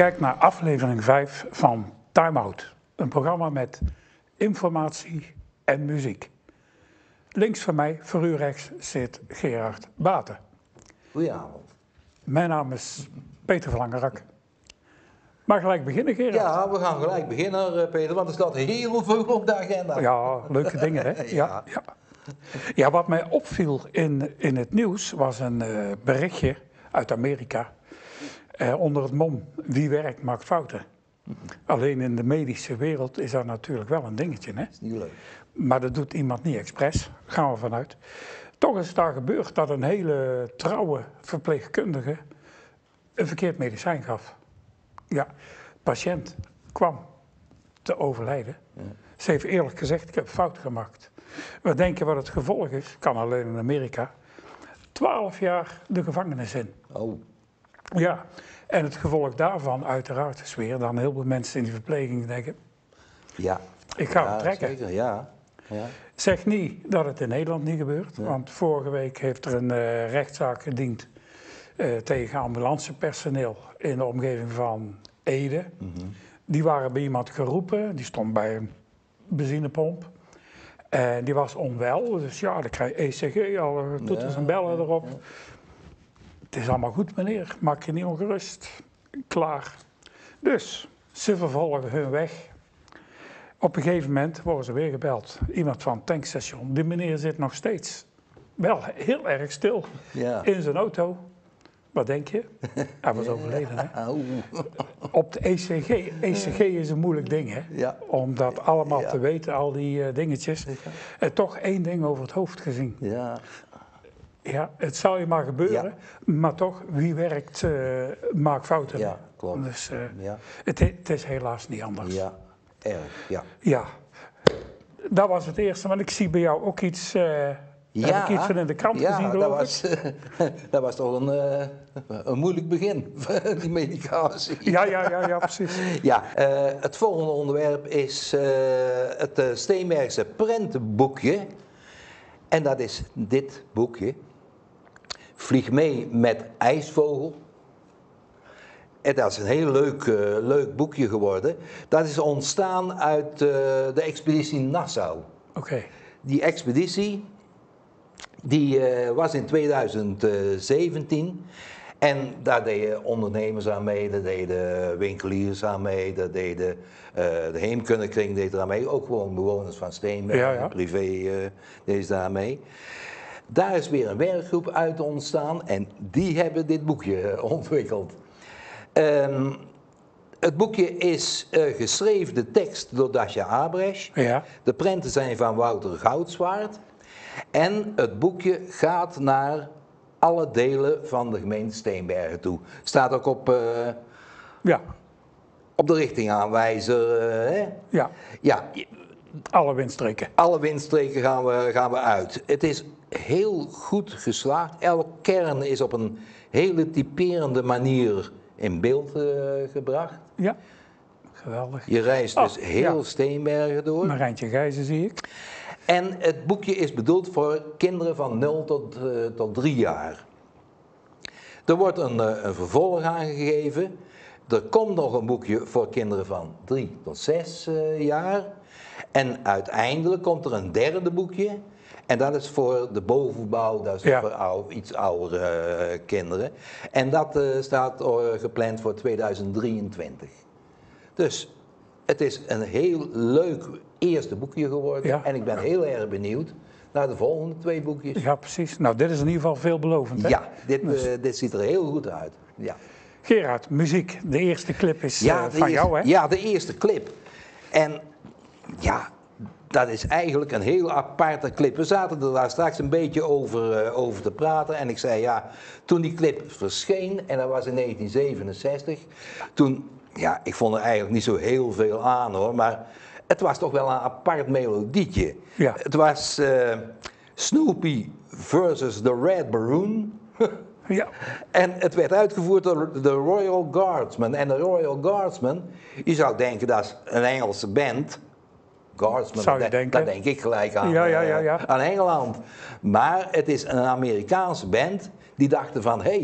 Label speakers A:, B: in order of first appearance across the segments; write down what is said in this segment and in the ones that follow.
A: kijkt naar aflevering 5 van Time Out. Een programma met informatie en muziek. Links van mij, voor u rechts, zit Gerard Baten.
B: Goedenavond.
A: Mijn naam is Peter van Langerak. Maar gelijk beginnen, Gerard?
B: Ja, we gaan gelijk beginnen, Peter, want er staat heel veel op de agenda.
A: Ja, leuke dingen, hè? Ja. Ja, wat mij opviel in het nieuws was een berichtje uit Amerika. Onder het mom, wie werkt maakt fouten. Alleen in de medische wereld is dat natuurlijk wel een dingetje, hè?
B: Dat is niet leuk.
A: Maar dat doet iemand niet expres, gaan we vanuit. Toch is het daar gebeurd dat een hele trouwe verpleegkundige een verkeerd medicijn gaf. Ja, patiënt kwam te overlijden. Ja. Ze heeft eerlijk gezegd, ik heb fouten gemaakt. We denken wat het gevolg is, kan alleen in Amerika, 12 jaar de gevangenis in.
B: Oh.
A: Ja, en het gevolg daarvan uiteraard is weer dan heel veel mensen in die verpleging denken,
B: ja,
A: ik ga hem trekken.
B: Zeker, ja.
A: Zeg niet dat het in Nederland niet gebeurt, want vorige week heeft er een rechtszaak gediend tegen ambulancepersoneel in de omgeving van Ede. Die waren bij iemand geroepen, die stond bij een benzinepomp. En die was onwel, dus ja, dan krijg je ECG, alle toeters en bellen erop. Ja. Het is allemaal goed, meneer, maak je niet ongerust. Klaar. Dus, ze vervolgen hun weg. Op een gegeven moment worden ze weer gebeld. Iemand van het tankstation. Die meneer zit nog steeds wel heel erg stil in zijn auto. Wat denk je? Hij was overleden, hè? Op de ECG. ECG is een moeilijk ding, hè? Ja. Om dat allemaal te weten, al die dingetjes. En toch één ding over het hoofd gezien.
B: Ja.
A: Ja, het zou je maar gebeuren, maar toch, wie werkt maakt fouten.
B: Ja, klopt.
A: Dus het is helaas niet anders.
B: Ja, erg, ja.
A: Ja, dat was het eerste, want ik zie bij jou ook iets, heb ik iets van in de krant gezien, geloof ik?
B: Dat was toch een moeilijk begin, die medicatie.
A: Ja, precies.
B: Ja, het volgende onderwerp is het Steenbergse prentenboekje. En dat is dit boekje. Vlieg mee met IJsvogel. En dat is een heel leuk boekje geworden. Dat is ontstaan uit de expeditie Nassau.
A: Oké.
B: Die expeditie die was in 2017. En daar deden ondernemers aan mee, daar deden winkeliers aan mee, daar deden de Heemkundekring deed eraan mee. Ook gewoon bewoners van Steenberg, privé deden ze daar mee. Daar is weer een werkgroep uit ontstaan en die hebben dit boekje ontwikkeld. Het boekje is geschreven, de tekst door Dasja Abresch. Ja. De prenten zijn van Wouter Goudswaard. En het boekje gaat naar alle delen van de gemeente Steenbergen toe. Staat ook op de richtingaanwijzer. Hè? Ja.
A: Alle windstreken.
B: Alle windstreken gaan we uit. Het is heel goed geslaagd. Elke kern is op een hele typerende manier in beeld gebracht. Ja,
A: geweldig.
B: Je reist dus heel Steenbergen door.
A: Marijntje Gijzen zie ik.
B: En het boekje is bedoeld voor kinderen van 0 tot 3 jaar. Er wordt een vervolg aangegeven. Er komt nog een boekje voor kinderen van 3 tot 6 jaar. En uiteindelijk komt er een derde boekje. En dat is voor de bovenbouw, dat is voor iets oudere kinderen. En dat staat gepland voor 2023. Dus het is een heel leuk eerste boekje geworden. Ja. En ik ben heel erg benieuwd naar de volgende 2 boekjes.
A: Ja, precies. Nou, dit is in ieder geval veelbelovend, hè?
B: Ja, dit ziet er heel goed uit. Ja.
A: Gerard, muziek. De eerste clip is van jou, hè?
B: Ja, de eerste clip. En ja, dat is eigenlijk een heel aparte clip. We zaten er daar straks een beetje over te praten. En ik zei, toen die clip verscheen, en dat was in 1967, toen, ik vond er eigenlijk niet zo heel veel aan, hoor, maar het was toch wel een apart melodietje. Ja. Het was Snoopy versus the Red Baron. Ja. En het werd uitgevoerd door de Royal Guardsmen. En de Royal Guardsmen, je zou denken dat is een Engelse band. Guardsmen, daar denk ik gelijk aan, aan Engeland. Maar het is een Amerikaanse band die dachten van,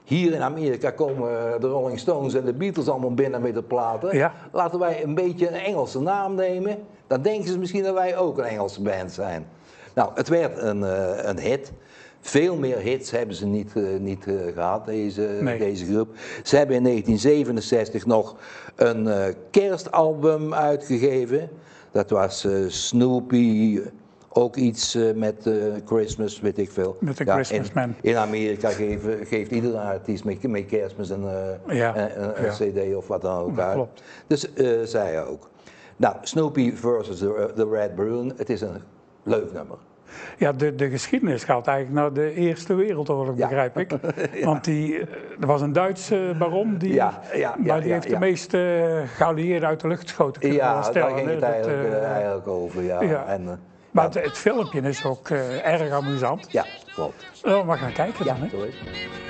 B: hier in Amerika komen de Rolling Stones en de Beatles allemaal binnen met de platen.
A: Ja.
B: Laten wij een beetje een Engelse naam nemen. Dan denken ze misschien dat wij ook een Engelse band zijn. Nou, het werd een hit. Veel meer hits hebben ze niet gehad, deze groep. Ze hebben in 1967 nog een kerstalbum uitgegeven. Dat was Snoopy, ook iets met Christmas, weet ik veel.
A: Met de Christmas Man.
B: In Amerika geeft iedere artiest met Kerstmis een cd of wat dan ook
A: dat
B: uit.
A: klopt.
B: Dus zij ook. Nou, Snoopy versus the Red Balloon, het is een leuk nummer.
A: Ja, de geschiedenis gaat eigenlijk naar de Eerste Wereldoorlog, begrijp ik. Ja. Want er was een Duitse baron, die heeft de meeste geallieerden uit de lucht geschoten kunnen stellen.
B: Daar ging het eigenlijk over, ja. En,
A: maar het filmpje is ook erg amusant.
B: Ja, klopt.
A: Zullen we maar gaan kijken dan, hè?
B: Sorry.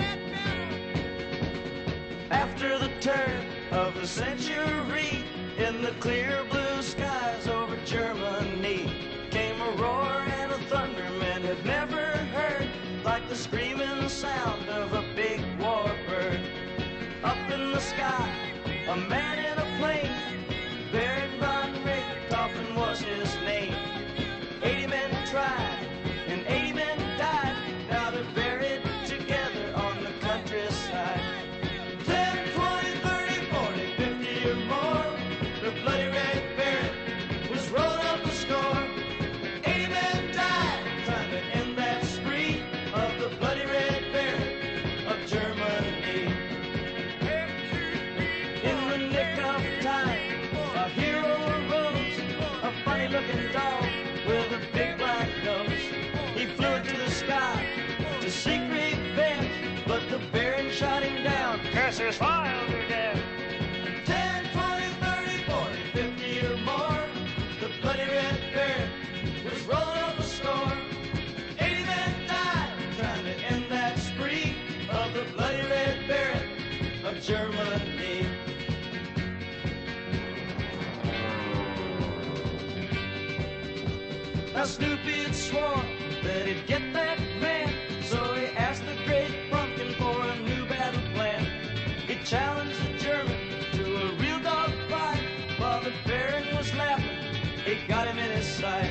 C: After the turn of the century, in the clear blue skies over Germany, came a roar and a thunder men had never heard, like the screaming sound of a big warbird. Up in the sky, a man in a plane, Baron von Richthofen was his name. 80 men tried and 80 men died, now they're buried together on the countryside. 10, 20, 30, 40, 50 or more, the bloody red Baron was rolling up the score. 80 men died trying to end that spree of the bloody red Baron of Germany. In the nick of time, a hero arose, a funny looking dog with a big black nose. He flew into the sky to seek revenge, but the Baron shot him down. Curses fire under death. 10, 20, 30, 40, 50 or more, the bloody red Baron was rolling up a score. 80 men died trying to end that spree of the bloody red Baron of Germany. Now Snoopy had sworn that he'd get that man, so he asked the great pumpkin for a new battle plan. He challenged the German to a real dog fight, while the Baron was laughing, he got him in his sight.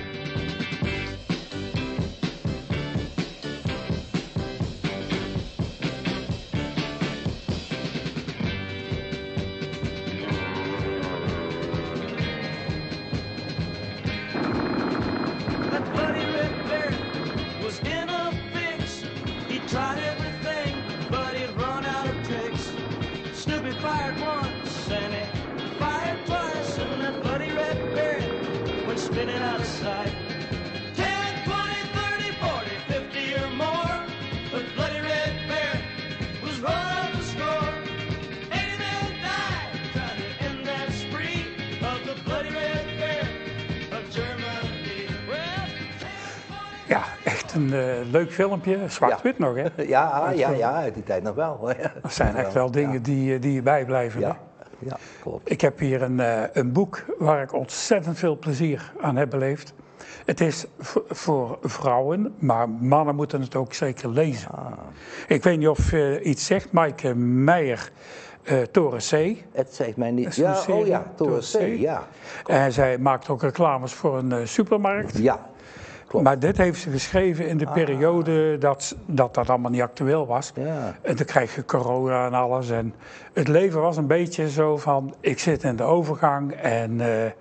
C: That bloody red Baron was in a fix. He tried everything, but he'd run out of tricks. Snoopy fired once and he fired twice, and that bloody red Baron went spinning out of sight. 10, 20, 30, 40, 50 or more, the bloody red Baron was rolling up the score. 80 men died trying to end that spree of the bloody red Baron of Germany. Well, 10, 20,
A: Ja, echt een leuk filmpje. Zwart-wit nog, hè?
B: Ja, uit die tijd nog wel.
A: Dat zijn echt wel dingen die je bijblijven. hè?
B: Ja, klopt.
A: Ik heb hier een boek waar ik ontzettend veel plezier aan heb beleefd. Het is voor vrouwen, maar mannen moeten het ook zeker lezen. Ik weet niet of iets zegt, Maaike Meijer, Toren C.
B: Het zegt mij
A: Dat
B: niet.
A: is een
B: Ja,
A: serie,
B: Toren C, ja.
A: En zij maakt ook reclames voor een supermarkt.
B: Ja, klopt.
A: Maar dit heeft ze geschreven in de periode dat allemaal niet actueel was.
B: Ja.
A: En dan krijg je corona en alles. En het leven was een beetje zo van, ik zit in de overgang en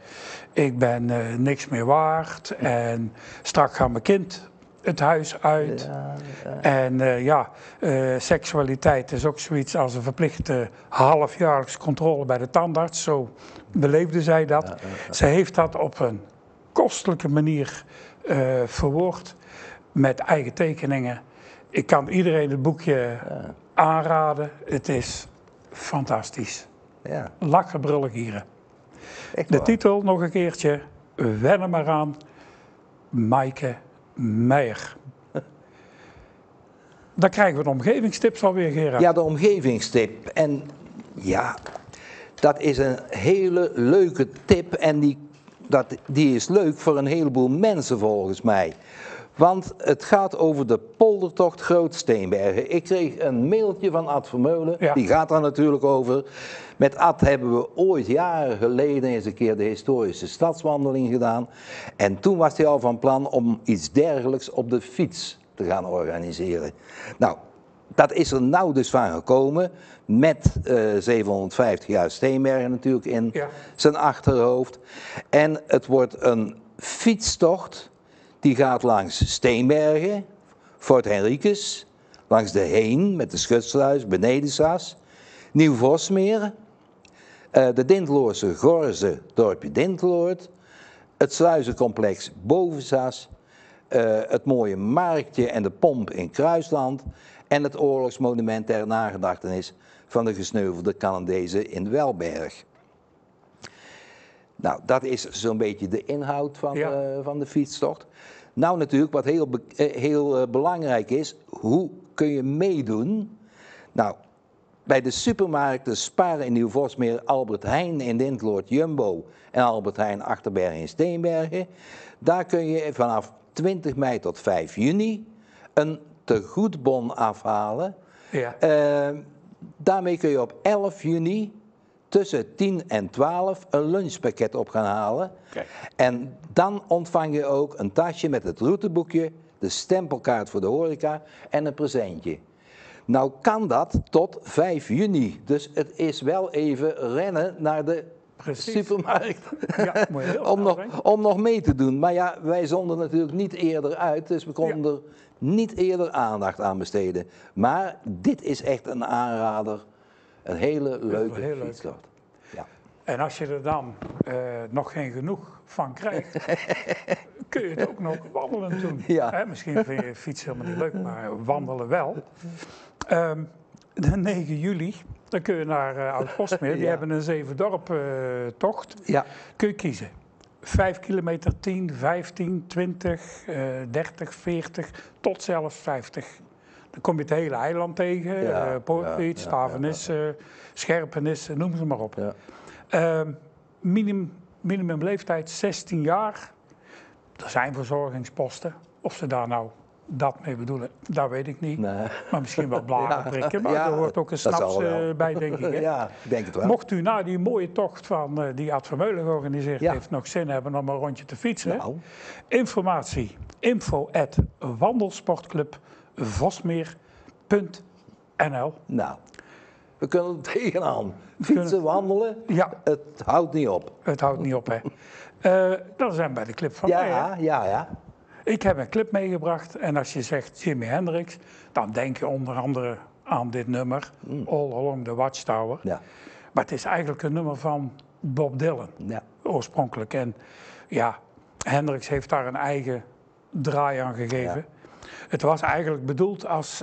A: ik ben niks meer waard. En straks gaat mijn kind het huis uit. En seksualiteit is ook zoiets als een verplichte halfjaarlijkse controle bij de tandarts. Zo beleefde zij dat. Ze heeft dat op een kostelijke manier verwoord met eigen tekeningen. Ik kan iedereen het boekje aanraden. Het is fantastisch.
B: Ja,
A: Lachen, brullen, gieren.
B: echt
A: De
B: waar.
A: titel nog een keertje. Wen er maar aan. Maaike Meijer. Dan krijgen we de omgevingstips alweer, Gerard.
B: Ja, de omgevingstip. En ja, dat is een hele leuke tip en die is leuk voor een heleboel mensen volgens mij. Want het gaat over de poldertocht Groot-Steenbergen. Ik kreeg een mailtje van Ad Vermeulen,
A: Ja.
B: die gaat daar natuurlijk over. Met Ad hebben we ooit jaren geleden eens een keer de historische stadswandeling gedaan. En toen was hij al van plan om iets dergelijks op de fiets te gaan organiseren. Nou, dat is er nou dus van gekomen, met 750 jaar Steenbergen natuurlijk in
A: Ja.
B: zijn achterhoofd. En het wordt een fietstocht, die gaat langs Steenbergen, Fort Henricus, langs de Heen met de Schutsluis, Benedensas, Nieuw-Vosmeer, de Dinteloorse Gorze, dorpje Dinteloord, het sluizencomplex Bovensas, het mooie marktje en de pomp in Kruisland en het oorlogsmonument ter nagedachtenis van de gesneuvelde Canadezen in Welberg. Nou, dat is zo'n beetje de inhoud van,
A: Ja.
B: Van de fietstocht. Nou natuurlijk, wat heel belangrijk is, hoe kun je meedoen? Nou, bij de supermarkten Spar in Nieuw-Vosmeer, Albert Heijn in Dinteloord, Jumbo en Albert Heijn Achterbergen in Steenbergen. Daar kun je vanaf 20 mei tot 5 juni een tegoedbon afhalen.
A: Ja.
B: Daarmee kun je op 11 juni tussen 10 en 12 een lunchpakket op gaan halen.
A: Kijk.
B: En dan ontvang je ook een tasje met het routeboekje, de stempelkaart voor de horeca en een presentje. Nou kan dat tot 5 juni, dus het is wel even rennen naar de
A: Precies.
B: supermarkt
A: Ja, moet je heel snel zijn.
B: om nog mee te doen. Maar ja, wij zonden natuurlijk niet eerder uit, dus we konden er niet eerder aandacht aan besteden. Maar dit is echt een aanrader, een hele leuke
A: heel leuk.
B: fietstocht. Ja.
A: En als je er dan nog geen genoeg van krijgt, kun je het ook nog wandelen doen.
B: Ja.
A: Hè, misschien vind je fietsen helemaal niet leuk, maar wandelen wel. De 9 juli, dan kun je naar Oud-Postmeer. Die
B: Ja.
A: hebben een 7-dorp tocht.
B: Ja.
A: Kun je kiezen. 5 kilometer, 10, 15, 20, 30, 40, tot zelfs 50. Dan kom je het hele eiland tegen.
B: Ja,
A: Poortvliet,
B: ja,
A: Stavenisse, Scherpenisse, noem ze maar op.
B: Ja.
A: Minimumleeftijd 16 jaar. Er zijn verzorgingsposten. Of ze daar nou dat mee bedoelen, dat weet ik niet.
B: Nee.
A: Maar misschien wel blaren prikken. Maar
B: Ja,
A: er hoort ook een
B: dat zal
A: snaps
B: wel.
A: bij, denk ik. Hè?
B: Ja, ik denk het wel.
A: Mocht u na die mooie tocht van die Ad Vermeulen georganiseerd
B: Ja.
A: heeft nog zin hebben om een rondje te fietsen.
B: Nou.
A: Informatie info@wandelsportclubvosmeer.nl.
B: Nou, we kunnen er tegenaan. Fietsen, wandelen,
A: Ja,
B: het houdt niet op.
A: het houdt niet op, hè. Dan zijn we bij de clip van mij, hè.
B: Ja.
A: Ik heb een clip meegebracht en als je zegt Jimi Hendrix, dan denk je onder andere aan dit nummer, All Along the Watchtower.
B: Ja.
A: Maar het is eigenlijk een nummer van Bob Dylan,
B: Ja.
A: oorspronkelijk. En ja, Hendrix heeft daar een eigen draai aan gegeven. Het was eigenlijk bedoeld als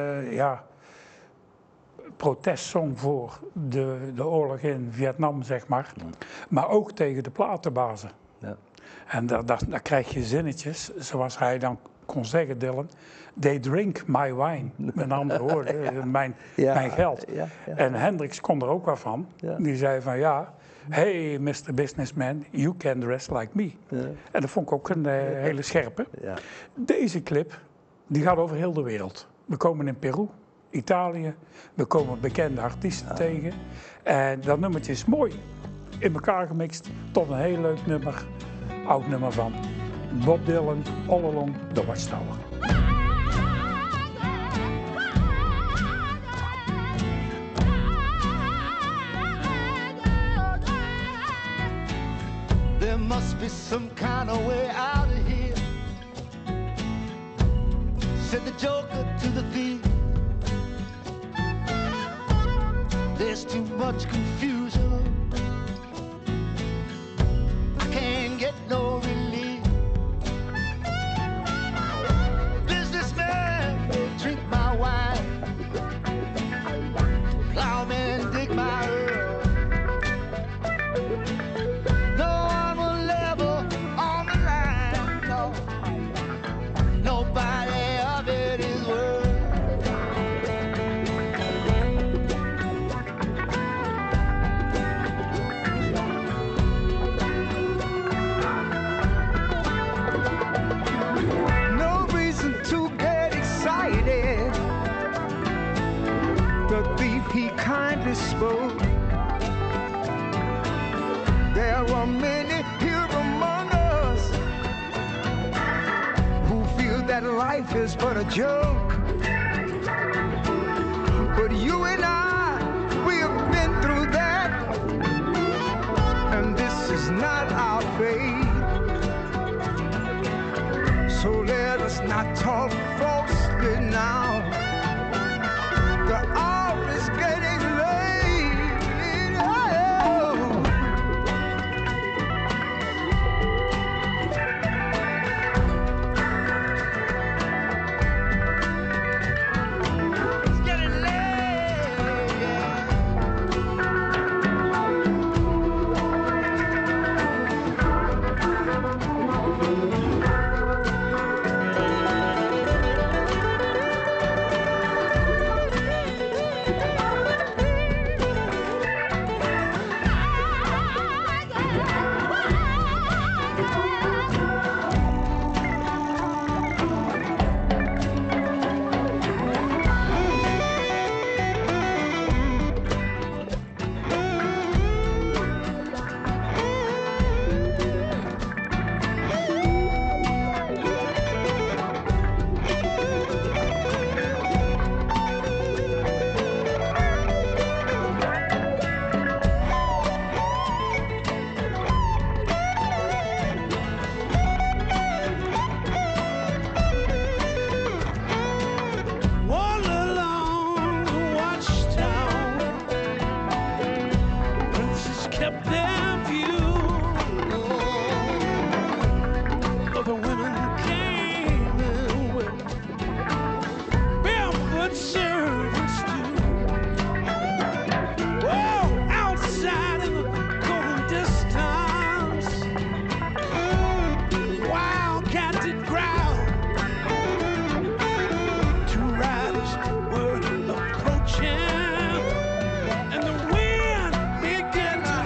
A: protestsong voor de oorlog in Vietnam, zeg maar. Maar ook tegen de platenbazen.
B: Ja.
A: En daar krijg je zinnetjes, zoals hij dan kon zeggen, Dylan. They drink my wine. Met andere woorden, mijn geld.
B: Ja.
A: En Hendrix kon er ook wel van.
B: Ja.
A: Die zei van ja, hey Mr. Businessman, you can dress like me.
B: Ja.
A: En dat vond ik ook een hele scherpe.
B: Ja.
A: Deze clip, die gaat over heel de wereld. We komen in Peru, Italië, we komen bekende artiesten tegen. En dat nummertje is mooi in elkaar gemixt tot een heel leuk nummer. Oud nummer van Bob Dylan, All Along the Watchtower.
D: There must be some kind of way out of here, said the joker to the thief. There's too much confusion, I can't get no relief. Businessman, drink my wine, plowman, dig my earth. No one will ever on the line, no. Nobody of it is worth. spoke. There were many here among us who feel that life is but a joke. But you and I, we have been through that, and this is not our fate. So let us not talk falsely now. The hour is getting late. Oh. It's getting late. All along the watchtower, princes kept their view. Other women came in with barefoot servants too. Oh, outside in the golden distance, wildcats did growl. Two riders were approaching, and the wind began to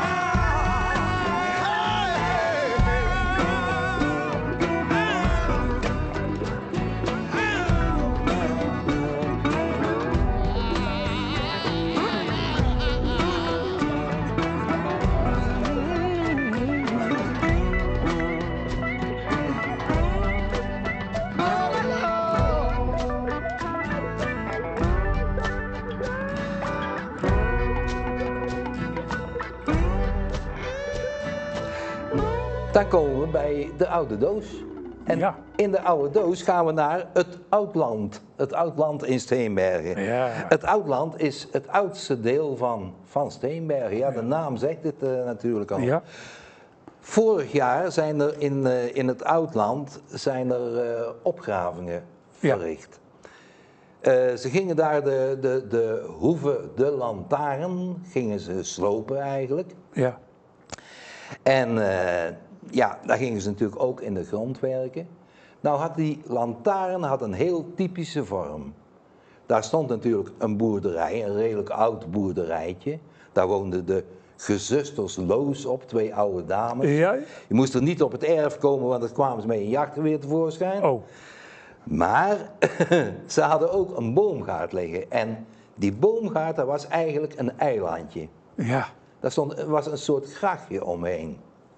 B: Dan komen we bij de oude doos. En
A: Ja.
B: in de oude doos gaan we naar het Oudland. Het Oudland in Steenbergen.
A: Ja.
B: Het Oudland is het oudste deel van Steenbergen. Ja, de naam zegt het natuurlijk al.
A: Ja.
B: Vorig jaar zijn er in het Oudland opgravingen
A: Ja.
B: verricht. Ze gingen daar de hoeve, de lantaarn, gingen ze slopen eigenlijk.
A: Ja.
B: En ja, daar gingen ze natuurlijk ook in de grond werken. Nou had die lantaarn een heel typische vorm. Daar stond natuurlijk een boerderij, een redelijk oud boerderijtje. Daar woonden de gezusters Loos op, 2 oude dames.
A: Ja.
B: Je moest er niet op het erf komen, want dan kwamen ze met een jachtgeweer tevoorschijn.
A: Oh.
B: Maar ze hadden ook een boomgaard liggen. En die boomgaard, dat was eigenlijk een eilandje.
A: Ja.
B: Daar was een soort grachtje omheen.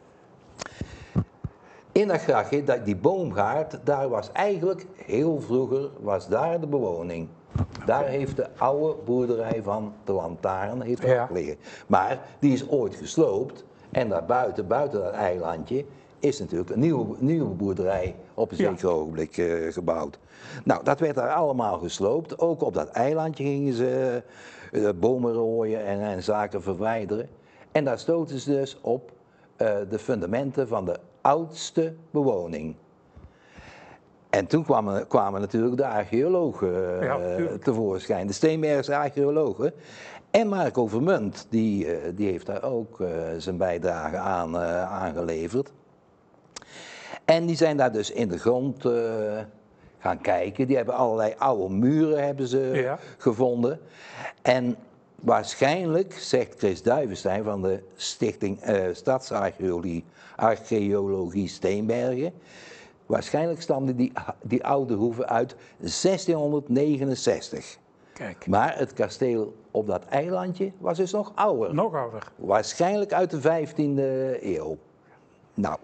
B: In dat grachtje, die boomgaard, daar was eigenlijk heel vroeger was de bewoning. Daar heeft de oude boerderij van de Lantaarn heeft
A: Ja.
B: liggen. Maar die is ooit gesloopt en daar buiten dat eilandje, is natuurlijk een nieuwe boerderij op een
A: Ja.
B: zeker ogenblik gebouwd. Nou, dat werd daar allemaal gesloopt. Ook op dat eilandje gingen ze bomen rooien en zaken verwijderen. En daar stoten ze dus op de fundamenten van de oudste bewoning. En toen kwamen natuurlijk de archeologen
A: Ja, tuurlijk.
B: tevoorschijn, de Steenbergse archeologen. En Marco Vermunt, die heeft daar ook zijn bijdrage aan geleverd. En die zijn daar dus in de grond gaan kijken. Die hebben allerlei oude muren
A: Ja.
B: gevonden. En waarschijnlijk, zegt Chris Duivenstein van de Stichting Stadsarcheologie Steenbergen, waarschijnlijk stamde die oude hoeve uit 1669.
A: Kijk,
B: Maar het kasteel op dat eilandje was dus nog ouder.
A: nog ouder.
B: Waarschijnlijk uit de 15e eeuw. Nou,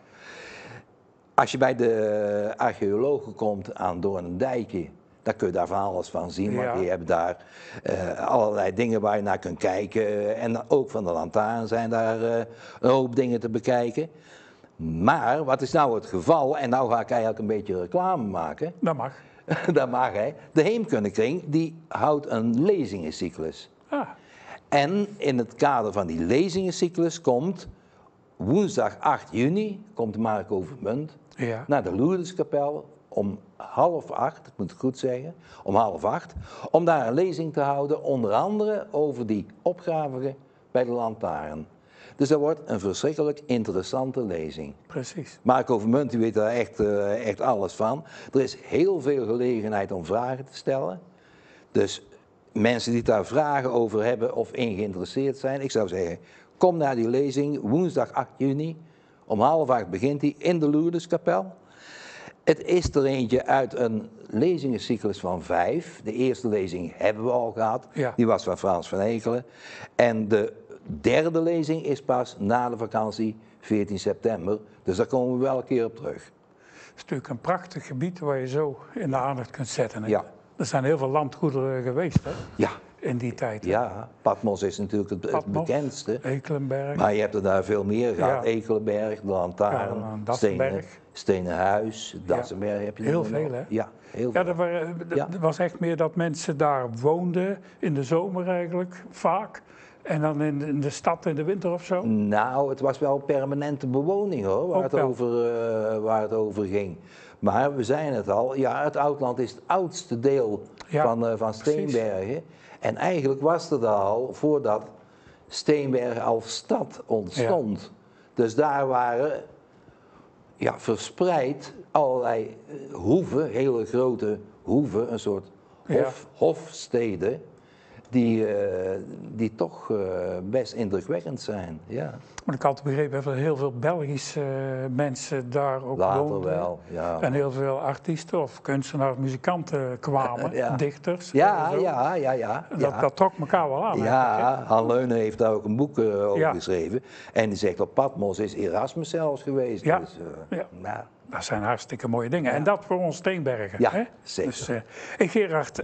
B: als je bij de archeologen komt aan Doornendijkje, dan kun je daar van alles van zien. Want
A: Ja.
B: je hebt daar allerlei dingen waar je naar kunt kijken. En ook van de lantaarn zijn daar een hoop dingen te bekijken. Maar wat is nou het geval? En nou ga ik eigenlijk een beetje reclame maken.
A: Dat mag.
B: Dat mag hè. De Heemkundekring die houdt een lezingencyclus.
A: Ah,
B: En in het kader van die lezingencyclus komt woensdag 8 juni, komt Marco Vermunt
A: ja.
B: naar de Lourdeskapel om 7:30, ik moet het goed zeggen, om 7:30, om daar een lezing te houden, onder andere over die opgravingen bij de lantaarn. Dus dat wordt een verschrikkelijk interessante lezing.
A: Precies.
B: Marco Vermunt die weet daar echt alles van. Er is heel veel gelegenheid om vragen te stellen. Dus mensen die daar vragen over hebben of in geïnteresseerd zijn, ik zou zeggen, kom naar die lezing, woensdag 8 juni, om 7:30 begint die in de Lourdeskapel. Het is er eentje uit een lezingencyclus van 5. De eerste lezing hebben we al gehad,
A: Ja.
B: die was van Frans van Ekelen. En de derde lezing is pas na de vakantie, 14 september. Dus daar komen we wel een keer op terug.
A: Het is natuurlijk een prachtig gebied waar je zo in de aandacht kunt zetten. Hè?
B: Ja.
A: Er zijn heel veel landgoederen geweest hè,
B: Ja,
A: in die tijd. hè.
B: ja, Patmos is natuurlijk het
A: Patmos,
B: bekendste.
A: Ekelenberg.
B: Maar je hebt er daar veel meer gehad.
A: Ja.
B: Ekelenberg, de Lantaarn,
A: Ja, Dassenberg.
B: Stenen Huis, Dassenberg heb je
A: Heel
B: er nog.
A: veel, hè?
B: Ja, heel
A: Ja,
B: veel. Ja.
A: er was echt meer dat mensen daar woonden, in de zomer eigenlijk, vaak. En dan in de stad in de winter of zo.
B: Nou, het was wel permanente bewoning hoor,
A: Ook wel.
B: waar het over ging. Maar we zeiden het al, ja, het Oudland is het oudste deel
A: Ja,
B: van
A: precies.
B: Steenbergen. En eigenlijk was het al voordat Steenbergen als stad ontstond. Dus daar waren verspreid allerlei hoeven, hele grote hoeven, een soort hofsteden, die toch best indrukwekkend zijn. Ja.
A: Maar ik had altijd begrepen dat er heel veel Belgische mensen daar ook
B: Later
A: woonden.
B: wel, ja.
A: En heel veel artiesten of kunstenaars, muzikanten kwamen,
B: Ja.
A: dichters.
B: Ja,
A: zo.
B: ja.
A: Dat trok elkaar wel aan. eigenlijk,
B: Ja, Han Leunen heeft daar ook een boek over
A: Ja.
B: geschreven. En die zegt op Patmos is Erasmus zelfs geweest.
A: Ja.
B: Dus,
A: Ja.
B: nou,
A: hè. Dat zijn hartstikke mooie dingen. En dat voor ons Steenbergen.
B: Ja,
A: hè?
B: zeker.
A: Dus, hey Gerard,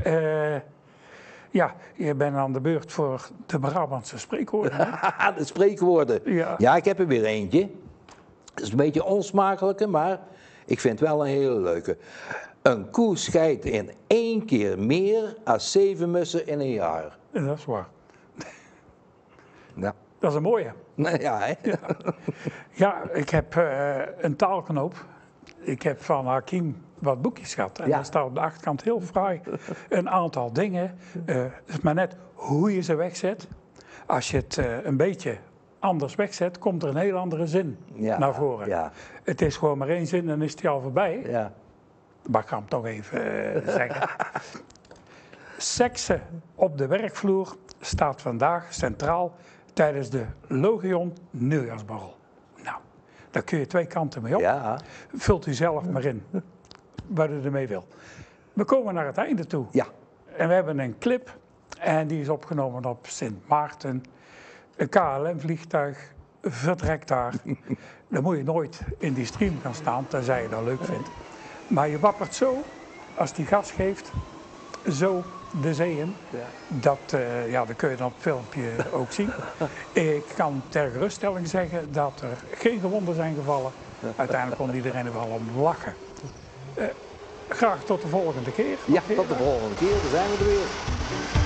A: je bent aan de beurt voor de Brabantse spreekwoorden. hè?
B: de spreekwoorden.
A: Ja.
B: Ja, ik heb er weer eentje. Het is een beetje onsmakelijke, maar ik vind het wel een hele leuke. Een koe scheidt in 1 keer meer dan 7 mussen in een jaar.
A: En dat is waar.
B: Ja,
A: Dat is een mooie.
B: ja hè?
A: Ja, ik heb een taalknoop. Ik heb van Hakim wat boekjes gehad. En
B: Ja.
A: daar staat op de achterkant heel fraai een aantal dingen. Het is maar net hoe je ze wegzet. Als je het een beetje anders wegzet, komt er een heel andere zin
B: Ja,
A: naar voren.
B: ja.
A: Het is gewoon maar 1 zin en is die al voorbij.
B: Ja.
A: Maar ik ga hem toch even zeggen. Seksen op de werkvloer staat vandaag centraal tijdens de Logion Nieuwjaarsborrel. Nou, daar kun je 2 kanten mee op.
B: Ja.
A: Vult u zelf maar in wat u ermee wil. We komen naar het einde toe.
B: Ja.
A: En we hebben een clip en die is opgenomen op Sint Maarten. Een KLM-vliegtuig vertrekt daar. Dan moet je nooit in die stream gaan staan, tenzij je dat leuk vindt. Maar je wappert zo, als die gas geeft, zo de zee in. Dat kun je dan op het filmpje ook zien. Ik kan ter geruststelling zeggen dat er geen gewonden zijn gevallen. Uiteindelijk kon iedereen er wel om lachen. Graag tot de volgende keer.
B: Ja, tot de volgende keer. Dan zijn we er weer.